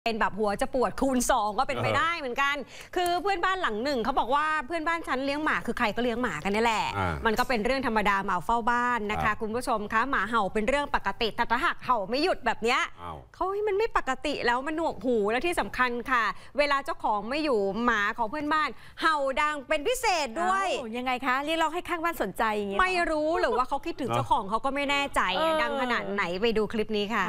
เป็นแบบหัวจะปวดคูณ2ก็เป็นไปได้เหมือนกันคือเพื่อนบ้านหลังหนึ่งเขาบอกว่าเพื่อนบ้านฉันเลี้ยงหมาคือใครก็เลี้ยงหมากันนี่แหละมันก็เป็นเรื่องธรรมดาหมาเฝ้าบ้านนะคะคุณผู้ชมคะหมาเห่าเป็นเรื่องปกติแต่ถ้าหากเห่าไม่หยุดแบบเนี้ยเขามันไม่ปกติแล้วมันหนวกหูและที่สำคัญค่ะเวลาเจ้าของไม่อยู่หมาของเพื่อนบ้านเห่าดังเป็นพิเศษด้วยยังไงคะเรียกร้องให้ข้างบ้านสนใจอย่างเงี้ยไม่รู้หรือว่าเขาคิดถึงเจ้าของเขาก็ไม่แน่ใจดังขนาดไหนไปดูคลิปนี้ค่ะ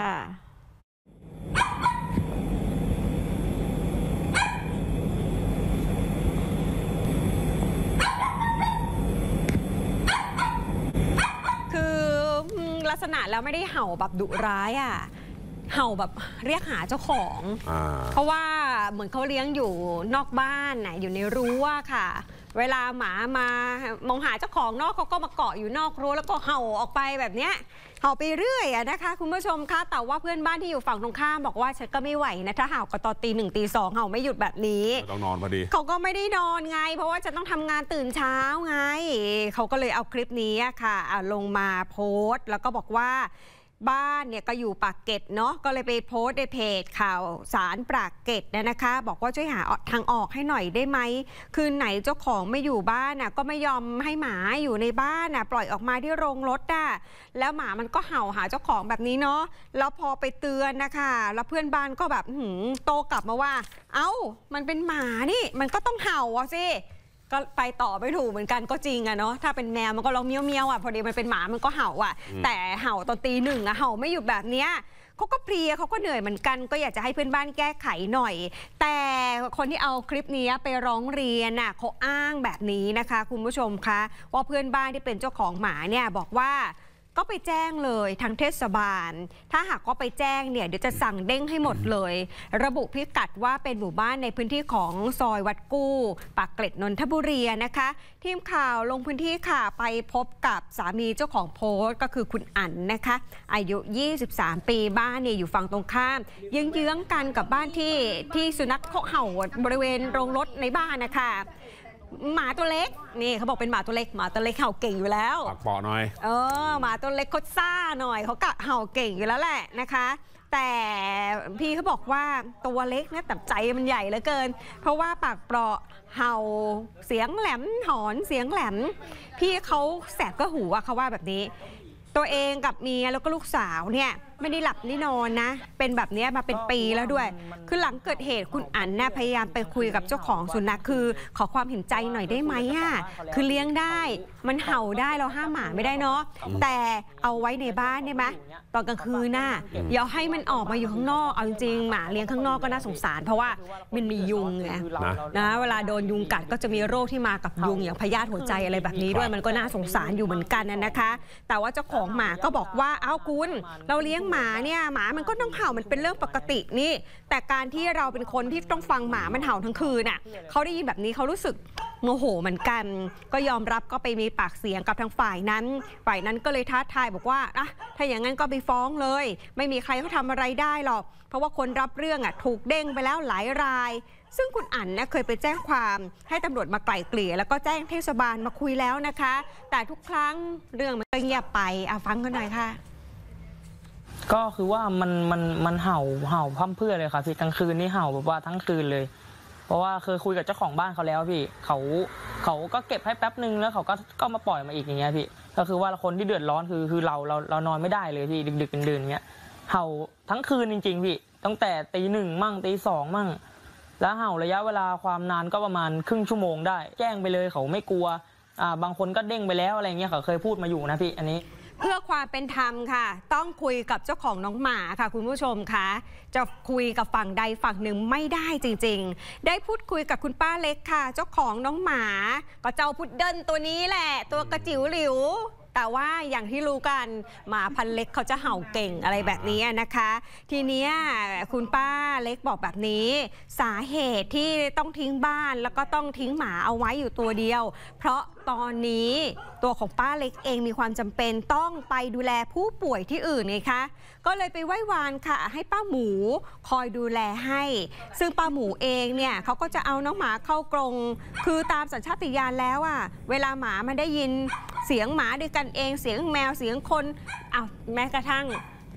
ลักษณะแล้วไม่ได้เห่าแบบดุร้ายอ่ะเห่าแบบเรียกหาเจ้าของเพราะว่าเหมือนเขาเลี้ยงอยู่นอกบ้านน่ะอยู่ในรั้วค่ะเวลาหมามามองหาเจ้าของนอกเขาก็มาเกาะอยู่นอกรั้วแล้วก็เห่าออกไปแบบเนี้ยเห่าไปเรื่อยอะนะคะคุณผู้ชมคะแต่ว่าเพื่อนบ้านที่อยู่ฝั่งตรงข้ามบอกว่าฉันก็ไม่ไหวนะถ้าเห่าก็ตอนตี 1 ตี 2เห่าไม่หยุดแบบนี้ต้องนอนพอดีเขาก็ไม่ได้นอนไงเพราะว่าจะต้องทำงานตื่นเช้าไงเขาก็เลยเอาคลิปนี้ค่ะลงมาโพสต์แล้วก็บอกว่าบ้านเนี่ยก็อยู่ปากเกร็ดเนาะก็เลยไปโพสต์ในเพจข่าวสารปากเกร็ดนะคะบอกว่าช่วยหาทางออกให้หน่อยได้ไหมคืนไหนเจ้าของไม่อยู่บ้านน่ะก็ไม่ยอมให้หมาอยู่ในบ้านน่ะปล่อยออกมาที่โรงรถน่ะแล้วหมามันก็เห่าหาเจ้าของแบบนี้เนาะแล้วพอไปเตือนนะคะแล้วเพื่อนบ้านก็แบบโตกลับมาว่าเอ้ามันเป็นหมานี่มันก็ต้องเห่าสิก็ไปต่อไม่ถูกเหมือนกันก็จริงอะเนาะถ้าเป็นแมวมันก็ร้องเมี้ยวเมี้ยวอะพอดีมันเป็นหมามันก็เห่าอะแต่เห่าตอนตี 1อะเห่าไม่หยุดแบบเนี้ยเขาก็เพลียเขาก็เหนื่อยเหมือนกันก็อยากจะให้เพื่อนบ้านแก้ไขหน่อยแต่คนที่เอาคลิปนี้ไปร้องเรียนน่ะเขาอ้างแบบนี้นะคะคุณผู้ชมคะว่าเพื่อนบ้านที่เป็นเจ้าของหมาเนี่ยบอกว่าก็ไปแจ้งเลยทางเทศบาลถ้าหากว่าไปแจ้งเนี่ยเดี๋ยวจะสั่งเด้งให้หมดเลยระบุพิกัดว่าเป็นหมู่บ้านในพื้นที่ของซอยวัดกู้ปากเกร็ดนนทบุรีนะคะทีมข่าวลงพื้นที่ค่ะไปพบกับสามีเจ้าของโพสต์ก็คือคุณอั๋นนะคะอายุ23 ปีบ้านเนี่ยอยู่ฝั่งตรงข้ามเยื้องๆกันกับบ้านที่สุนัขเขาเห่าบริเวณโรงรถในบ้านนะคะหมาตัวเล็กนี่เขาบอกเป็นหมาตัวเล็กเห่าเก่งอยู่แล้วปากเปาะหน่อยหมาตัวเล็กเขาซ่าหน่อยเขากะเห่าเก่งอยู่แล้วแหละนะคะแต่พี่เขาบอกว่าตัวเล็กนะแต่ใจมันใหญ่เหลือเกินเพราะว่าปากเปราะเห่าเสียงแหลมหอนเสียงแหลมพี่เขาแสบก็หูอะเขาว่าแบบนี้ตัวเองกับเมียแล้วก็ลูกสาวเนี่ยไม่ได้หลับไม่นอนนะเป็นแบบนี้มาเป็นปีแล้วด้วยคือหลังเกิดเหตุคุณอั๋นน่ะพยายามไปคุยกับเจ้าของสุนัขคือขอความเห็นใจหน่อยได้ไหมอ่ะคือเลี้ยงได้มันเห่าได้เราห้ามหมาไม่ได้เนาะแต่เอาไว้ในบ้านได้ไหมตอนกลางคืนน่ะอย่าให้มันออกมาอยู่ข้างนอกเอาจริงหมาเลี้ยงข้างนอกก็น่าสงสารเพราะว่ามันมียุงไงนะเวลาโดนยุงกัดก็จะมีโรคที่มากับยุงอย่างพยาธิหัวใจอะไรแบบนี้ด้วยมันก็น่าสงสารอยู่เหมือนกันนะคะแต่ว่าเจ้าของหมาก็บอกว่าเอ้าคุณเราเลี้ยงหมาเนี่ยหมามันก็ต้องเห่ามันเป็นเรื่องปกตินี่แต่การที่เราเป็นคนที่ต้องฟังหมามันเห่าทั้งคืนน่ะเขาได้ยินแบบนี้เขารู้สึกโมโหเหมือนกันก็ยอมรับก็ไปมีปากเสียงกับทางฝ่ายนั้นก็เลยท้าทายบอกว่าถ้าอย่างนั้นก็ไปฟ้องเลยไม่มีใครเขาทำอะไรได้หรอกเพราะว่าคนรับเรื่องถูกเด้งไปแล้วหลายรายซึ่งคุณอั๋นเคยไปแจ้งความให้ตำรวจมาไกล่เกลี่ยแล้วก็แจ้งเทศบาลมาคุยแล้วนะคะแต่ทุกครั้งเรื่องมันก็เงียบไปฟังกันหน่อยค่ะก็คือว่ามันเห่าพร่ำเพรื่อเลยค่ะพี่กลางคืนนี่เห่าแบบว่าทั้งคืนเลยเพราะว่าเคยคุยกับเจ้าของบ้านเขาแล้วพี่เขาก็เก็บให้แป๊บนึงแล้วเขาก็มาปล่อยมาอีกอย่างเงี้ยพี่ก็คือว่าคนที่เดือดร้อนคือเรานอนไม่ได้เลยพี่ดึกๆดื่นๆเงี้ยเห่าทั้งคืนจริงๆพี่ตั้งแต่ตี 1มั่งตี 2มั่งแล้วเห่าระยะเวลาความนานก็ประมาณครึ่งชั่วโมงได้แจ้งไปเลยเขาไม่กลัวบางคนก็เด้งไปแล้วอะไรเงี้ยเขาเคยพูดมาอยู่นะพี่อันนี้เพื่อความเป็นธรรมค่ะต้องคุยกับเจ้าของน้องหมาค่ะคุณผู้ชมคะจะคุยกับฝั่งใดฝั่งหนึ่งไม่ได้จริงๆได้พูดคุยกับคุณป้าเล็กค่ะเจ้าของน้องหมาก็เจ้าพุดเดิ้ลตัวนี้แหละตัวกระจิ๋วหลิวแต่ว่าอย่างที่รู้กันหมาพันเล็กเขาจะเห่าเก่งอะไรแบบนี้นะคะทีนี้คุณป้าเล็กบอกแบบนี้สาเหตุที่ต้องทิ้งบ้านแล้วก็ต้องทิ้งหมาเอาไว้อยู่ตัวเดียวเพราะตอนนี้ตัวของป้าเล็กเองมีความจำเป็นต้องไปดูแลผู้ป่วยที่อื่นไงคะก็เลยไปไหว้วานค่ะให้ป้าหมูคอยดูแลให้ซึ่งป้าหมูเองเนี่ยเขาก็จะเอาน้องหมาเข้ากรงคือตามสัญชาตญาณแล้วเวลาหมามันได้ยินเสียงหมาด้วยกันเองเสียงแมวเสียงคนแม้กระทั่ง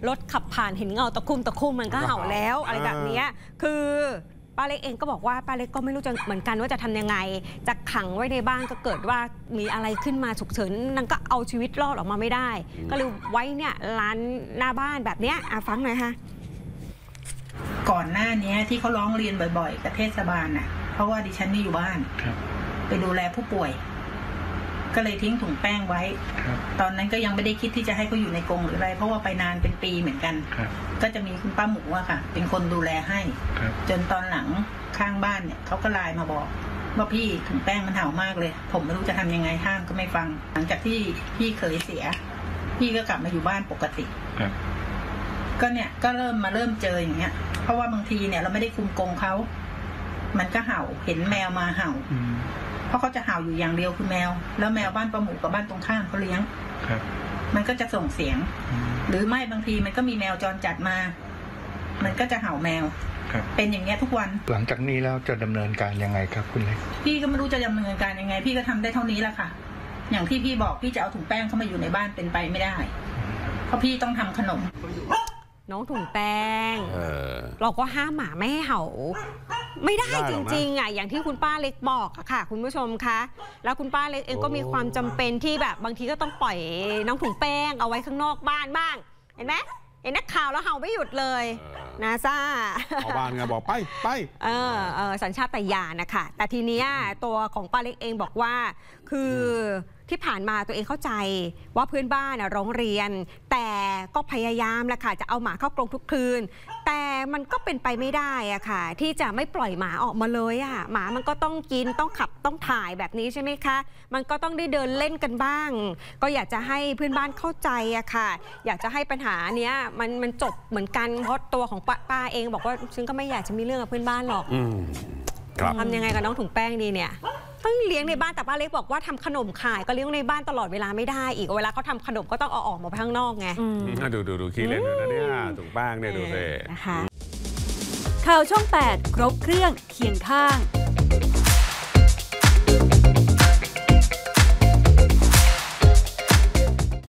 รถขับผ่านเห็นเงาตะคุ่มมันก็เห่าแล้วอะไรแบบนี้คือป้าเล็กเองก็บอกว่าป้าเล็กก็ไม่รู้จะเหมือนกันว่าจะทำยังไงจะขังไว้ในบ้านก็เกิดว่ามีอะไรขึ้นมาฉุกเฉินนั่นก็เอาชีวิตรอดออกมาไม่ได้ก็เลยไว้เนี่ยร้านหน้าบ้านแบบเนี้ยฟังหน่อยค่ะก่อนหน้านี้ที่เขาร้องเรียนบ่อยๆกับเทศบาลน่ะเพราะว่าดิฉันไม่อยู่บ้านไปดูแลผู้ป่วยก็เลยทิ้งถุงแป้งไว้ตอนนั้นก็ยังไม่ได้คิดที่จะให้เขาอยู่ในกรงหรืออะไรเพราะว่าไปนานเป็นปีเหมือนกันก็จะมีคุณป้าหมูอะค่ะเป็นคนดูแลให้จนตอนหลังข้างบ้านเนี่ยเขาก็ไลน์มาบอกว่าพี่ถุงแป้งมันเห่ามากเลยผมไม่รู้จะทำยังไงห้ามก็ไม่ฟังหลังจากที่พี่เคยเสียพี่ก็กลับมาอยู่บ้านปกติก็เนี่ยก็เริ่มเจออย่างเงี้ยเพราะว่าบางทีเนี่ยเราไม่ได้คุมกรงเขามันก็เห่าเห็นแมวมาเห่าเพราะเขาจะเห่าอยู่อย่างเดียวคือแมวแล้วแมวบ้านป้าหมูกับบ้านตรงข้ามเขาเลี้ยงมันก็จะส่งเสียงหรือไม่บางทีมันก็มีแมวจรจัดมามันก็จะเห่าแมวเป็นอย่างเงี้ยทุกวันหลังจากนี้แล้วจะดำเนินการยังไงครับคุณเล็กพี่ก็ไม่รู้จะดำเนินการยังไงพี่ก็ทำได้เท่านี้แหละค่ะอย่างที่พี่บอกพี่จะเอาถุงแป้งเข้ามาอยู่ในบ้านเป็นไปไม่ได้เพราะพี่ต้องทำขนมน้องถุงแป้งเราก็ห้ามหมาไม่ให้เห่าไม่ได้จริงๆอ่ะอย่างที่คุณป้าเล็กบอกค่ะคุณผู้ชมคะแล้วคุณป้าเล็กเองก็มีความจำเป็นที่แบบบางทีก็ต้องปล่อยน้องถุงแป้งเอาไว้ข้างนอกบ้านบ้างเห็นไหมเห็นนักข่าวแล้วเห่าไม่หยุดเลยนาซาชาวบ้านไงบอกไปสัญชาตญาณนะคะแต่ทีนี้ตัวของป้าเล็กเองบอกว่าคือที่ผ่านมาตัวเองเข้าใจว่าเพื่อนบ้านร้องเรียนแต่ก็พยายามแหละค่ะจะเอาหมาเข้ากรงทุกคืนแต่มันก็เป็นไปไม่ได้อะค่ะที่จะไม่ปล่อยหมาออกมาเลยอะหมามันก็ต้องกินต้องขับต้องถ่ายแบบนี้ใช่ไหมคะมันก็ต้องได้เดินเล่นกันบ้างก็อยากจะให้เพื่อนบ้านเข้าใจอะค่ะอยากจะให้ปัญหาเนี้ยมันจบเหมือนกันเพราะตัวของป้าเองบอกว่าฉันก็ไม่อยากจะมีเรื่องกับเพื่อนบ้านหรอกทำยังไงกับน้องถุงแป้งดีเนี่ยต้องเลี้ยงในบ้านแต่ป้าเล็กบอกว่าทำขนมขายก็เลี้ยงในบ้านตลอดเวลาไม่ได้อีกเวลาเขาทำขนมก็ต้องเอาออกมาข้างนอกไงดูขี้เล่นนะเนี่ยถุงแป้งเนี่ยดูสิข่าวช่อง 8 ครบเครื่องเคียงข้าง